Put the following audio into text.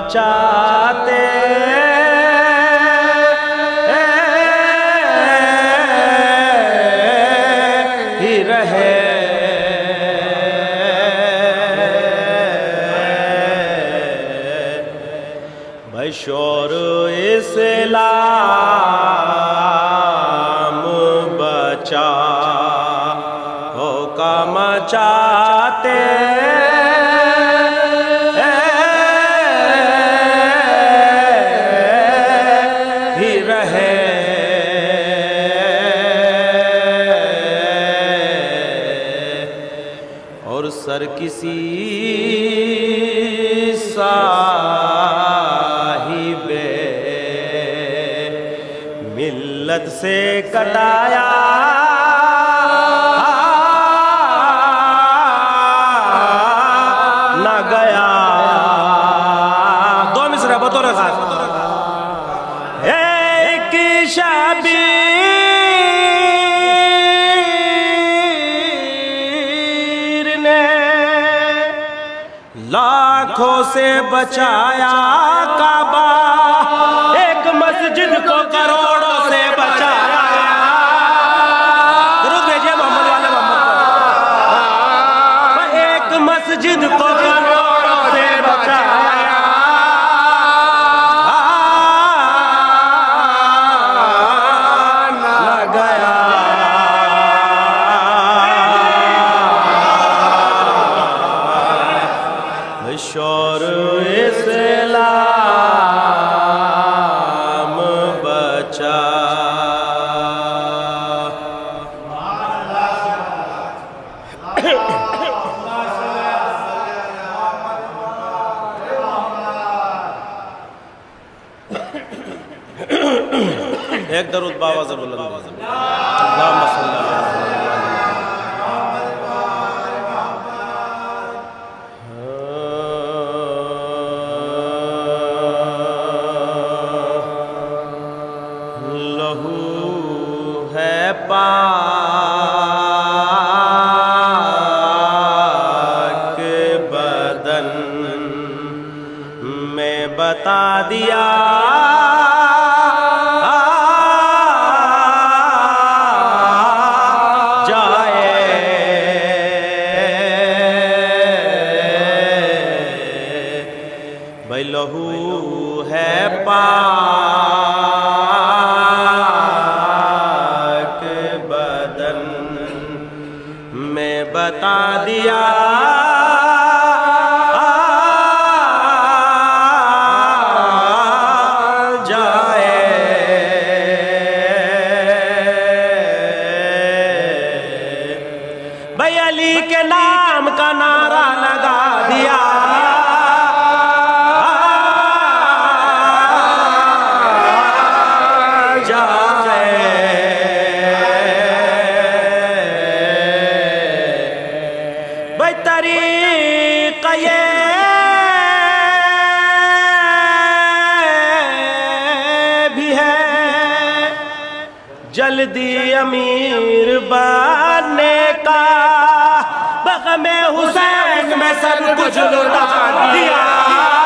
मचाते ही रहे। भाई शोर इस्लाम बचा हो का मचाते ही रहे। और सर किसी साहिबे मिल्लत से कटाया न गया। दो मिसरा बतौर खास। एक शबीर ने लाखों से बचाया काबा, एक मस्जिद को करोड़ों से बचाया। रुक भेजिए मोहम्मद वाले मोहम्मद। एक मस्जिद को करोड़ों से बचाया न गया। शोर इस्लाम बचा। एक दरूद बावाज़ बुलंद। लहू है पाक बदन में बता दिया जाए। भाई लहू है पाक बदन में बता दिया जाए। भाई अली के नाम का नारा लगा दिया तरीक़ा ये भी है जल्दी अमीर बनने का। बग़म हुसैन में सब कुछ लुटा दिया।